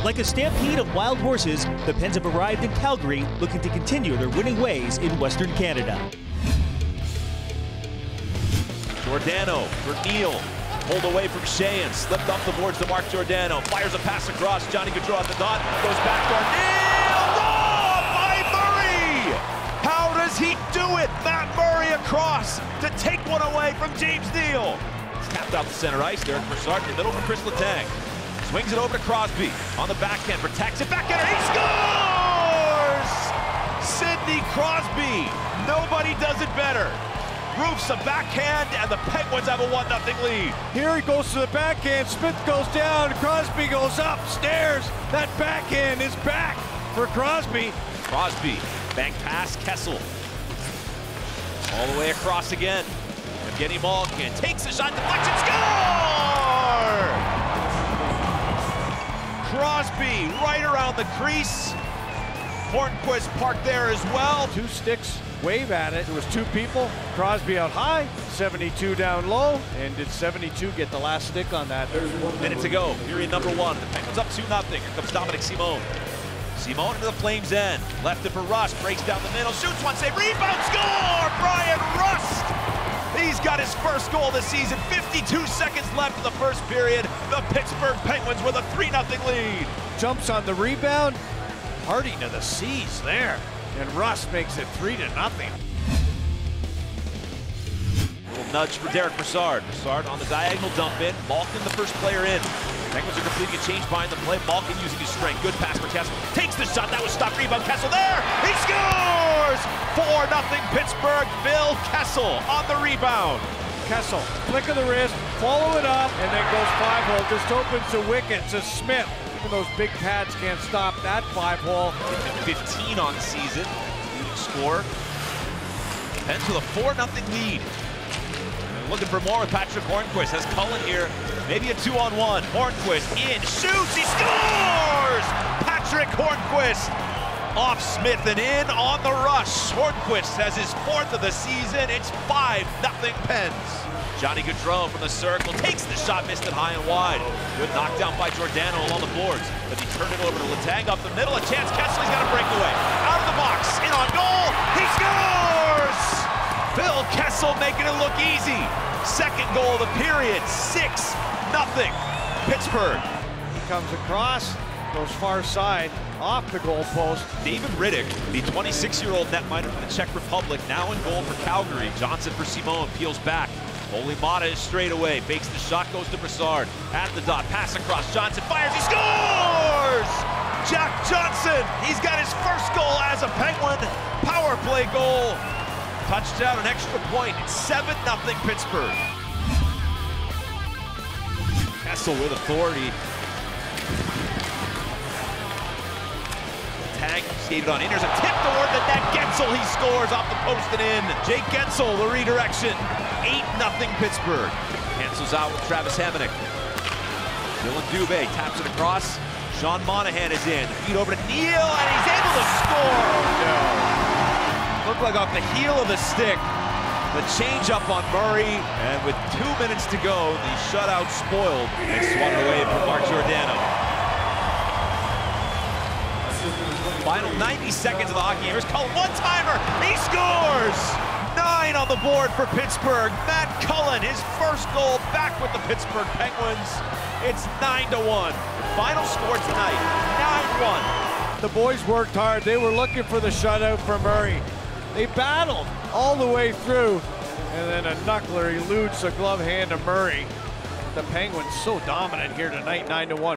Like a stampede of wild horses, the Pens have arrived in Calgary looking to continue their winning ways in Western Canada. Giordano for Neal. Pulled away from Sheahan. Slipped off the boards to Mark Giordano. Fires a pass across. Johnny Gaudreau at the dot. Goes back to Neal. Oh, by Murray! How does he do it? Matt Murray across to take one away from James Neal. It's tapped out the center ice. Derek Brassard in the middle for Chris Letang. Swings it over to Crosby. On the backhand. Protects it. Backhand. He scores! Sidney Crosby. Nobody does it better. Roofs a backhand, and the Penguins have a 1-0 lead. Here he goes to the backhand. Smith goes down. Crosby goes upstairs. That backhand is back for Crosby. Crosby, bank pass, Kessel. All the way across again. Evgeny Malkin takes a shot, deflection, score! Crosby right around the crease. Hornquist parked there as well. Two sticks wave at it. There was two people. Crosby out high, 72 down low. And did 72 get the last stick on that? Minute to go, period number 1. The Penguins up 2-0. Here comes Dominic Simone. Simone into the Flames' end. Left it for Rust, breaks down the middle, shoots one, save, rebound, score! Brian Rust! He's got his first goal this season. 52 seconds left in the first period. The Pittsburgh Penguins with a 3-0 lead. Jumps on the rebound. Hardy to the C's there. And Rust makes it 3-0. Little nudge for Derek Brassard. Brassard on the diagonal dump in. Malkin the first player in. Penguins are completing a change behind the play. Malkin using his strength. Good pass for Kessel. Takes the shot. That was stopped. Rebound. Kessel there. He scores! 4-0 Pittsburgh. Phil Kessel on the rebound. Kessel, flick of the wrist, follow it up, and then goes 5-hole. Just opens the wicket to Smith. Even those big pads can't stop that 5-hole. 15 on the season. Leading score. Pens with a 4-0 lead. Looking for more with Patrick Hornquist. Has Cullen here. Maybe a 2-on-1. Hornquist in, shoots, he scores! Patrick Hornquist off Smith and in on the rush. Hornquist has his 4th of the season. It's 5-0 Pens. Johnny Gaudreau from the circle takes the shot, missed it high and wide. Good knockdown by Giordano along the boards. But he turned it over to Letang up the middle. A chance, Kessler's got a breakaway. Out of the box, in on goal, he scores! Phil Kessel making it look easy. Second goal of the period, 6-0 Pittsburgh. He comes across, goes far side, off the goal post. David Riddick, the 26-year-old netminder from the Czech Republic, now in goal for Calgary. Johnson for Simone, peels back. Olimata is straight away, fakes the shot, goes to Brassard. At the dot, pass across, Johnson fires, he scores! Jack Johnson, he's got his first goal as a Penguin. Power play goal. Touchdown, an extra point. It's 7-0 Pittsburgh. Kessel with authority. Tag skated on in. There's a tip toward the net. Gensel, he scores off the post and in. Jake Gensel, the redirection. 8-0 Pittsburgh. Cancels out with Travis Hamonic. Dylan Dubé taps it across. Sean Monahan is in. Feed over to Neal, and he's able to score. Oh, no. Looked like off the heel of the stick. The change up on Murray, and with 2 minutes to go, the shutout spoiled and swung away from Mark Giordano. Final 90 seconds of the hockey game. Here's Cullen, one-timer, he scores! 9 on the board for Pittsburgh. Matt Cullen, his first goal back with the Pittsburgh Penguins. It's 9-1. Final score tonight, 9-1. The boys worked hard. They were looking for the shutout for Murray. They battled all the way through, and then a knuckler eludes the glove hand of Murray. The Penguins so dominant here tonight, 9-1.